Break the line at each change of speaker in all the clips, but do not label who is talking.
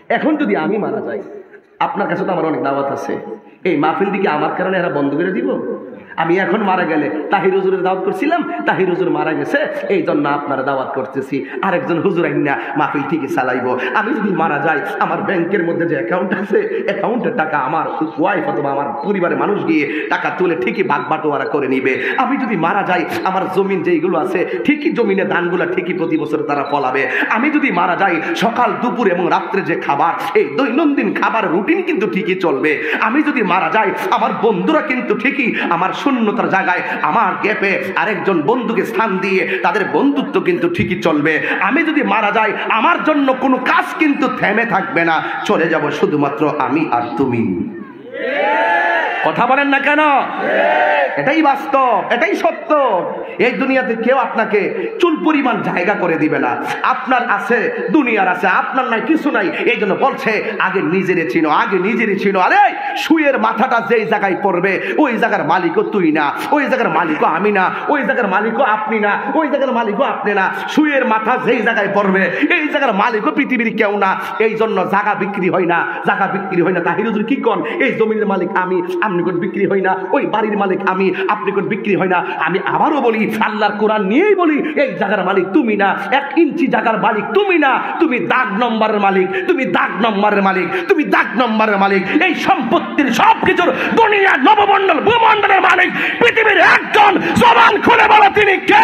এখন যদি আমি মারা যাই, আপনার কাছে তো আমার অনেক দাওয়াত আছে, এই মাহফিল দিকে আমার কারণে এরা বন্ধ করে দিব? আমি এখন মারা গেলে তাহির হুজুরের দাওয়াত করছিলাম, তাহির হুজুর মারা গেছে, এই জন্য আপনারা দাওয়াত করতেছি, আরেকজন হুজুর আইনা মাহফিল ঠিকই চালাইবো। আমি যদি মারা যাই, আমার ব্যাংকের মধ্যে যে অ্যাকাউন্ট আছে, অ্যাকাউন্টের টাকা আমার ওয়াইফ অথবা আমার পরিবারের মানুষ গিয়ে টাকা তুলে ঠিকই ভাগ বাটোয়ারা করে নিবে। আমি যদি মারা যাই, আমার জমিন যেইগুলো আছে ঠিকই জমিনে ধানগুলো ঠিকই প্রতি বছর তারা ফলাবে। আমি যদি মারা যাই, সকাল দুপুর এবং রাত্রে যে খাবার, এই দৈনন্দিন খাবার রুটিন কিন্তু ঠিকই চলবে। আমি যদি মারা যাই, আমার বন্ধুরা কিন্তু ঠিকই আমার শূন্যতার জায়গায় আমার গ্যাপে আরেকজন বন্ধুকে স্থান দিয়ে তাদের বন্ধুত্ব কিন্তু ঠিকই চলবে। আমি যদি মারা যাই, আমার জন্য কোনো কাজ কিন্তু থেমে থাকবে না, চলে যাব শুধুমাত্র আমি আর তুমি। কথা বলেন না কেন? এটাই বাস্তব, এটাই সত্য। এই দুনিয়াতে কেউ আপনাকে চুল পরিমাণ জায়গা করে দিবে না। আপনার আছে, দুনিয়ার আছে, আপনার নাই, কিছু নাই। এই জন্য বলছে আগে নিজেরে চিনো, আগে নিজেরে চিনো। আরে শুয়ের মাথাটা যেই জায়গায় পড়বে, ওই জায়গার মালিকও তুই না, ওই জায়গার মালিকও আমি না, ওই জায়গার মালিকও আপনি না, ওই জায়গার মালিকও আপনি না। শুয়ের মাথা যেই জায়গায় পড়বে, এই জায়গার মালিকও পৃথিবীর কেউ না। এই জন্য জায়গা বিক্রি হয় না, জায়গা বিক্রি হয় না। তাহির হুজুর কি কোন? এই জমির মালিক আমি, আপনি কোন বিক্রি হয় না। ওই বাড়ির মালিক আমি, আপনি কোন বিক্রি হয় না। আমি আবারও বলি, আল্লাহর কোরআন নিয়েই বলি, এই জায়গার মালিক তুমি না, 1 ইঞ্চি জায়গার মালিক তুমি না, তুমি দাগ নম্বরের মালিক, তুমি দাগ নম্বরের মালিক, তুমি দাগ নম্বরের মালিক। এই সম্পত্তির সবকিছুর দুনিয়া নবমণ্ডল ভূমণ্ডলের মালিক পৃথিবীর একজন। জবান খুলে বলো তিনি কে?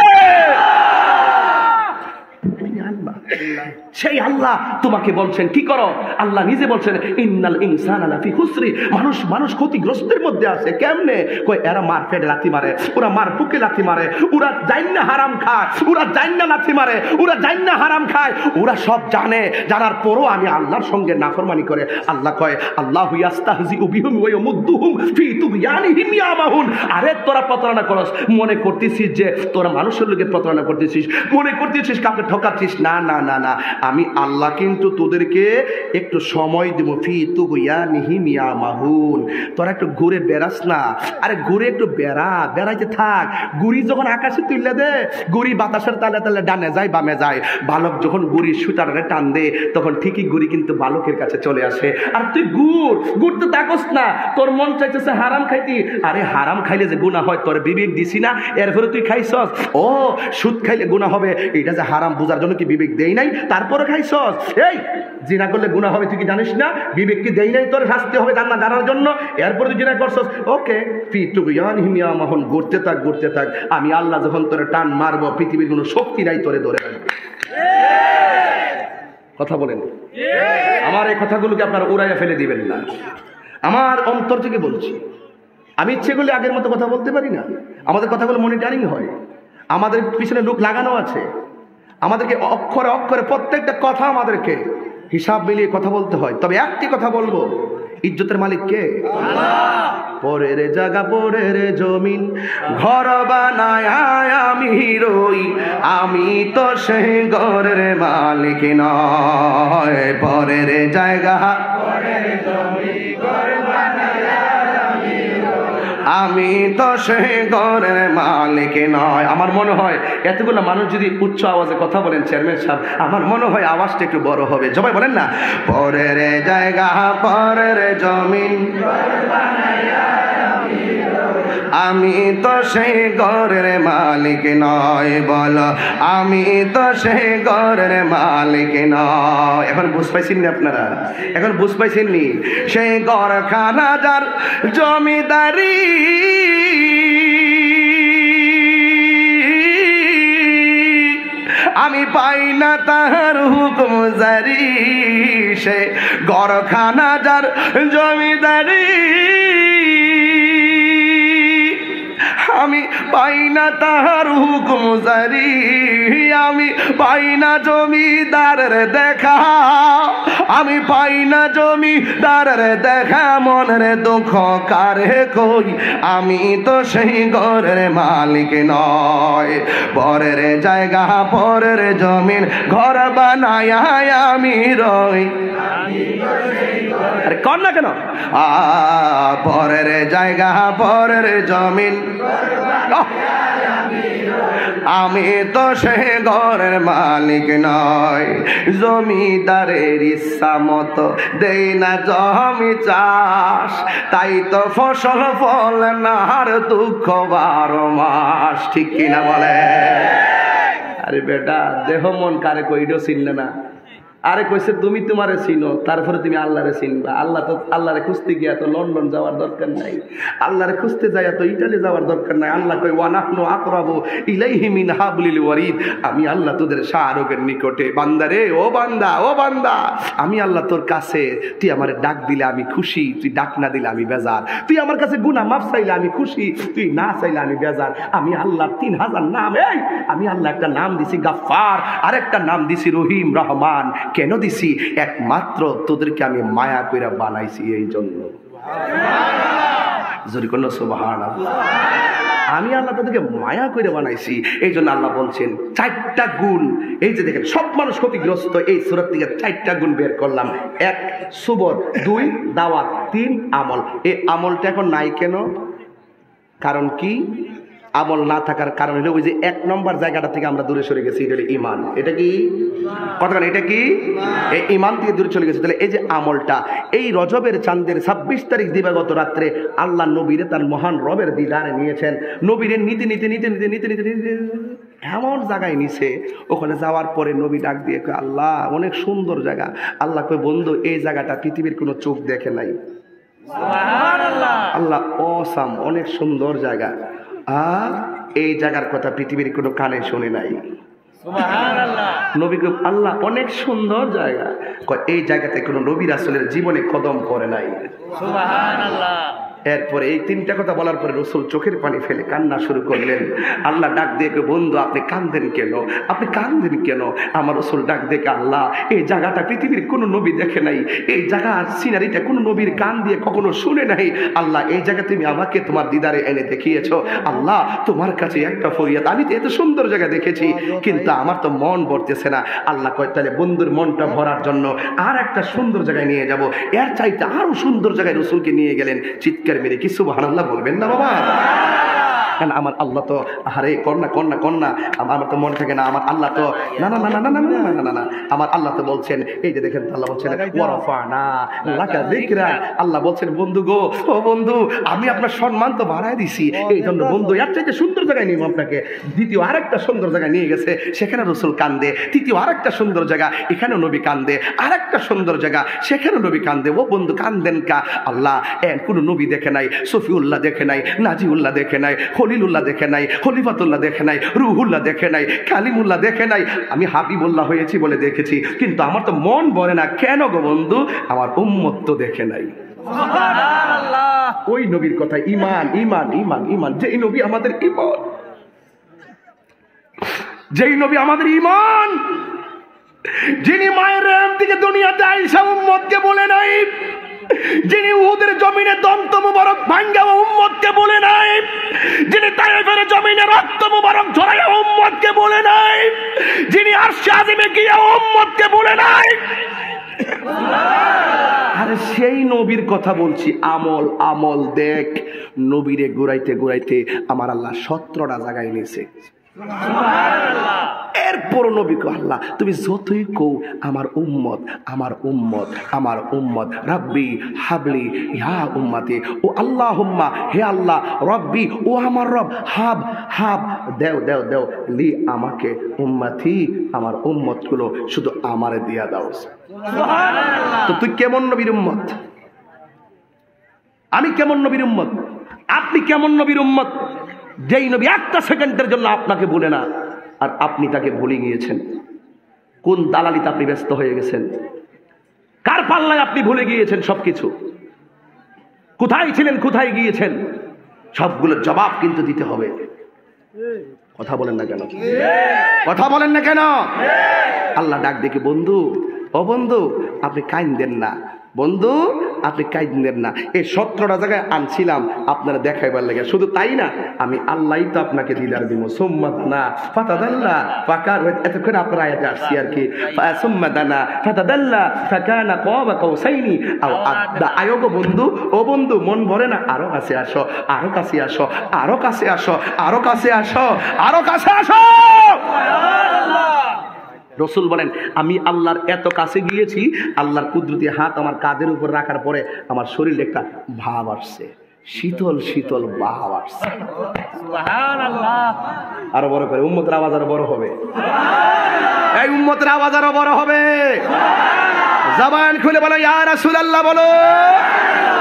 সেই আল্লাহ তোমাকে বলছেন কি করো। আল্লাহ নিজে বলছেন ইন্নাল ইনসানা লাফি খুসরি, মানুষ ক্ষতিগ্রস্তের মধ্যে আছে। কেমনে? কই এরা মার পেটে লাথি মারে, ওরা মার বুকে লাথি মারে, ওরা জান্না হারাম খায়, ওরা জান্না লাথি মারে, ওরা জান্না হারাম খায়, ওরা সব জানে। জানার পরও আমি আল্লাহর সঙ্গে নাফরমানি করে। আল্লাহ কয় আল্লাহু ইস্তাহজিউ বিহুম ওয়া ইয়ামুদ্দুহুম ফি তুগয়ানিহিম ইয়ামাহুন। আরে তোরা প্রতারণা করস, মনে করতেছিস যে তোরা মানুষের লোকে প্রতারণা করতেছিস, মনে করতেছিস কাউকে ঠকাচ্ছিস। না না না না, আমি আল্লাহ কিন্তু তোদেরকে একটু সময় দেব। ফি তুগয়ানিহিম ইয়ামাহুন। তোরা একটু ঘুরে বেড়াস না, আরে ঘুরে একটু বেড়াইতে থাক। গুড়ি যখন আকাশে তুললে দে, গুড়ি বাতাসের তালে তালে ডানে যায় বামে যায়। বালক যখন গুড়ির সুতারে টান দে, তখন ঠিকই গুড়ি কিন্তু বালকের কাছে চলে আসে। আর তুই ঘুরতে থাকস না, তোর মন চাইতেছে হারাম খাইতি। আরে হারাম খাইলে যে গুনাহ হয় তোর বিবেক দিছি না, এরপরে তুই খাইছস। ও সুদ খাইলে গুনাহ হবে, এটা যে হারাম বুঝার জন্য কি বিবেক দেই নাই, তারপরে খাইছস। এই জিনা করলে গুনাহ হবে তুই কি জানিস না? বিবেক কি দেই নাই তোর শাস্তি হবে জান্নাত জানার জন্য, এরপরে তুই জিনা করছস। ওকে ফি তুগয়ানিহিম ইয়ামাহুন, ঘুরতে থাক। আমি আল্লাহ যখন তোরে টান মারবো, পৃথিবীর কোনো শক্তি নাই তোরে ধরে রাখবে। কথা বলেন, আমার এই কথাগুলোকে আপনারা উড়াইয়া ফেলে দিবেন না। আমার অন্তর থেকে বলছি, আমি ইচ্ছে করলে আগের মতো কথা বলতে পারি না। আমাদের কথাগুলো মনিটরিং হয়, আমাদের পিছনে লোক লাগানো আছে। আমাদেরকে অক্ষরে অক্ষরে প্রত্যেকটা কথা আমাদেরকে হিসাব মিলিয়ে কথা বলতে হয়। তবে একটি কথা বলবো, ইজ্জতের মালিক কে? আল্লাহ। পরের জায়গা পরের জমিন ঘর বানায় আমি রই, আমি তো সেই ঘরের মালিক নয়। পরের জায়গা পরের জমিন ঘর বানায় আমি তো সেই ঘরের মালিক নয়। আমার মনে হয় এতগুলো মানুষ যদি উচ্চ আওয়াজে কথা বলেন চেয়ারম্যান সাহেব, আমার মনে হয় আওয়াজটা একটু বড় হবে। সবাই বলেন না, পরের জায়গা পরের জমিন আমি তো সেই ঘরের মালিক নয়। বলো আমি তো সেই ঘরের মালিক নয়। এখন বুঝ পাইছেন নি আপনারা? এখন বুঝ পাইছেন নি? সেই ঘরখানা যার জমিদারি, আমি পাই না তাহার হুকুম জারি। সে ঘরখানা যার জমিদারি, আমি পাই না তাহার হুকুম জারি। আমি পাই না জমিদারের দেখা, আমি পাই না জমিদারের দেখা। মনের দুঃখ কারে কই, আমি তো সেই ঘরের মালিক নয়। পরের জায়গা পরের জমিন ঘর বানায় আমি রই। আর আরে কর না কেন? পরের জায়গা পরের জমিন, আমি তো সে ঘরের মালিক নয়, জমিদারের ইচ্ছা মতো দেই না জমি চাষ, তাই তো ফসল ফল না আর দুঃখ 12 মাস। ঠিক কিনা বলে? আরে বেটা, দেহ মন কারে কইডো চিনলে না? আরে কইছে তুমি তোমারে চিনো, তারপরে তুমি আল্লাহরে চিনবা। আল্লাহ তো আল্লাহরে খুঁজতে গিয়া তো লন্ডন যাওয়ার দরকার নাই, আল্লাহরে খুঁজতে যাইয়া তো ইটালি যাওয়ার দরকার নাই। আল্লাহ কই ওয়া নাহনু আকরাবু ইলাইহি মিন হাবলিল ওয়ারিদ, আমি আল্লাহ তোদের শাহরগের নিকটে। বান্দারে, ও বান্দা, ও বান্দা, আমি আল্লাহ তোর কাছে, তুই আমারে ডাক দিলে আমি খুশি, তুই ডাক না দিলে আমি বেজার। তুই আমার কাছে গুনাহ মাফ চাইলে আমি খুশি, তুই না চাইলে আমি বেজার। আমি আল্লাহর 3000 নাম, এই আমি আল্লাহ একটা নাম দিছি গাফফার, আর একটা নাম দিছি রহিম, রহমান। কেন দিছি? একমাত্র তোদেরকে আমি মায়া কইরা বানাইছি এই জন্য। জোরে কোন সুবহানাল্লাহ। আমি আল্লাহ তাদেরকে মায়া করে বানাইছি এই জন্য। আল্লাহ বলছেন 4টা গুণ। এই যে দেখেন, সব মানুষ ক্ষতিগ্রস্ত। এই সূরা থেকে 4টা গুণ বের করলাম। 1 সুবর, 2 দাওয়াত, 3 আমল। এই আমলটা এখন নাই কেন? কারণ কি? আমল না থাকার কারণ হলো ওই যে 1 নম্বর জায়গাটা থেকে আমরা দূরে সরে গেছি, এটা হলো ঈমান। এটা কি কথা? এটা কি? এই ঈমান থেকে দূরে চলে গেছে। তাহলে এই যে আমলটা, এই রজবের চাঁদের 26 তারিখ দিবাগত রাত্রে আল্লাহ নবীরে তার মহান রবের দিদারে নিয়েছেন। নবীরে নিতে নিতে নিতে নিতে নিতে নিতে নিতে এমন জায়গায় নিছে, ওখানে যাওয়ার পরে নবী ডাক দিয়ে কয়, আল্লাহ অনেক সুন্দর জায়গা। আল্লাহ কয়, বন্ধু এই জায়গাটা পৃথিবীর কোনো চোখ দেখে নাই। আল্লাহ অসাম, অনেক সুন্দর জায়গা, আর এই জায়গার কথা পৃথিবীর কোনো কানে শুনে নাই। নবী কয়, আল্লাহ অনেক সুন্দর জায়গা, এই জায়গাতে কোনো নবী রাসূলের জীবনে কদম পড়ে নাই। সুবহানাল্লাহ। এরপরে এই 3টা কথা বলার পরে রাসূল চোখের পানি ফেলে কান্না শুরু করলেন। আল্লাহ ডাক দিয়ে, বন্ধু আপনি কাঁদেন কেন? আপনি কাঁদেন কেন? আমার রাসূল ডাক দিয়ে, আল্লাহ এই জায়গাটা পৃথিবীর কোনো নবী দেখে নাই, এই জায়গার সিনারিটা কোনো নবীর কান দিয়ে কখনো শুনে নাই। আল্লাহ এই জায়গা তুমি আমাকে তোমার দিদারে এনে দেখিয়েছো। আল্লাহ তোমার কাছে একটা ফরিয়াদ, আমি তো এত সুন্দর জায়গা দেখেছি কিন্তু আমার তো মন ভরতেছে না। আল্লাহ কয়, তাহলে বন্ধুর মনটা ভরার জন্য আর একটা সুন্দর জায়গায় নিয়ে যাব। এর চাইতে আরো সুন্দর জায়গায় রাসূলকে নিয়ে গেলেন। চিৎকার মেরে কি সুবহানাল্লাহ বলবেন না বাবা? কেন আমার আল্লাহ তো আরে কন্যা কন্যা কন্যা, আমার তো মনে থাকে না। আমার আল্লাহ তো না না না না না না না না না না, আমার আল্লাহ তো বলছেন, এই যে দেখেন আল্লাহ বলছেন ওয়ারাফানা লাকা যিকরা। আল্লাহ বলছেন, বন্ধু গো, ও বন্ধু, আমি আপনার সম্মান তো বাড়ায় দিছি, এই জন্য বন্ধু এর চাইতে সুন্দর জায়গায় নিব আপনাকে। দ্বিতীয় আরেকটা সুন্দর জায়গায় নিয়ে গেছে, সেখানে রাসূল কান্দে। তৃতীয় আরেকটা সুন্দর জায়গা, এখানেও নবী কান্দে। আরেকটা সুন্দর জায়গা, সেখানেও নবী কান্দে। ও বন্ধু কান্দেন কা? আল্লাহ কোন নবী দেখে নাই, সফিউল্লাহ দেখে নাই, নাজিউল্লাহ দেখে নাই, খলিলুল্লাহ দেখে নাই, খলিফাতুল্লাহ দেখে নাই, রুহুল্লাহ দেখে নাই, কালিমুল্লাহ দেখে নাই। আমি হাবিবুল্লাহ হয়েছি বলে দেখেছি, কিন্তু আমার তো মন ভরে না। কেন গো বন্ধু? আমার উম্মত তো দেখে নাই। সুবহানাল্লাহ। ওই নবীর কথা, ঈমান ঈমান ঈমান ঈমান, যেই নবী আমাদের ঈমান, যেই নবী আমাদের ঈমান, যিনি মায়ের রেম থেকে দুনিয়াতে আইসা উম্মতকে বলে নাই, যিনি উহুদের জমিনে দন্ত মুবারক ভাঙ্গা উম্মতকে বলে নাই, যিনি তায়েফের জমিনে রক্ত মুবারক ঝরাইয়া উম্মতকে বলে নাই, যিনি আরশে আজিমে গিয়া উম্মতকে বলে নাই। আরে সেই নবীর কথা বলছি। আমল আমল দেখ, নবীরে ঘুরাইতে ঘুরাইতে আমার আল্লাহ 17টা জায়গায় নিয়েছে। এরপর নবী কো, আল্লাহ তুমি যতই কও আমার উম্মত আমার উম্মত আমার উম্মত, রাব্বি হাবলি ইয়া উম্মতি, ও আল্লাহুম্মা হে আল্লাহ, রব্বি ও আমার রব, হাব হাব দেও দেও দেও লি আমাকে উম্মতি, আমার উম্মত গুলো শুধু আমারে দিয়া দাও। সুবহানাল্লাহ। তো তুই কেমন নবীর উম্মত? আমি কেমন নবীর উম্মত? আপনি কেমন নবীর উম্মত? যেই নবী একটা সেকেন্ডের জন্য আপনাকে ভুলে না, আর আপনি তাকে ভুলে গিয়েছেন। কোন দালালিতে আপনি ব্যস্ত হয়ে গেছেন? কার পাল্লায় আপনি ভুলে গিয়েছেন সবকিছু? কোথায় ছিলেন, কোথায় গিয়েছেন? সবগুলোর জবাব কিন্তু দিতে হবে। কথা বলেন না কেন? কথা বলেন না কেন? আল্লাহ ডাক দেখে, বন্ধু ও বন্ধু আপনি কাইন্দেন না, বন্ধু আপনি কাইদেন না। এই 17টা জায়গায় আনছিলাম আপনারা দেখাইবার লাগে। শুধু তাই না, আমি আল্লাহই তো আপনাকে দিদার দিব। সুম্মাদানা ফাতাদাল্লা ফাকার, এতক্ষণ আপনার আয়াতে আসছি আর কি। সুম্মাদানা ফাতাদাল্লা ফাকানা কাবা কাউসাইনি আও আদা। আয়োগ বন্ধু, ও বন্ধু মন ভরে না, আরো কাছে আসো, আরো কাছে আসো, আরো কাছে আসো, আরো কাছে আসো, আরো কাছে আসো। রসুল বলেন আমি আল্লাহর এত কাছে গিয়েছি, আল্লাহর কুদরতি হাত আমার কাঁধের উপর রাখার পরে আমার শরীরে একটা ভাব আসছে, শীতল শীতল ভাব আসছে। আরো বড় করে উম্মতের আওয়াজ আরো বড় হবে, এই উম্মতের আওয়াজ আরো বড় হবে। জবান খুলে বলো ইয়া রাসূলুল্লাহ বলো।